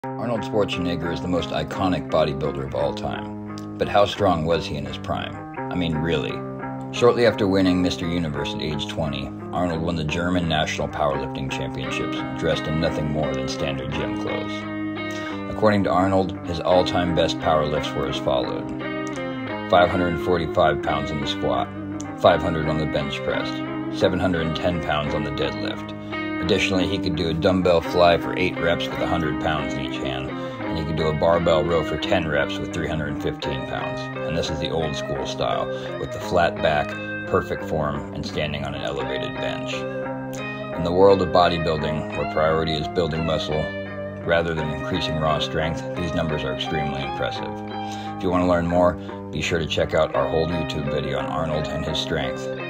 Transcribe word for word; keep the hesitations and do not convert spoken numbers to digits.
Arnold Schwarzenegger is the most iconic bodybuilder of all time. But how strong was he in his prime? I mean, really. Shortly after winning Mister Universe at age twenty, Arnold won the German National Powerlifting Championships, dressed in nothing more than standard gym clothes. According to Arnold, his all-time best power lifts were as followed: five hundred forty-five pounds on the squat, five hundred on the bench press, seven hundred ten pounds on the deadlift. Additionally, he could do a dumbbell fly for eight reps with one hundred pounds in each hand, and he could do a barbell row for ten reps with three hundred fifteen pounds. And this is the old school style, with the flat back, perfect form, and standing on an elevated bench. In the world of bodybuilding, where priority is building muscle rather than increasing raw strength, these numbers are extremely impressive. If you want to learn more, be sure to check out our whole YouTube video on Arnold and his strength.